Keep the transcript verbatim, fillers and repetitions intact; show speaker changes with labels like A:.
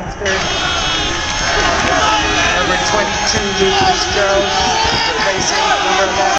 A: transferred. Number twenty-two, Lucas Jones, replacing number eleven.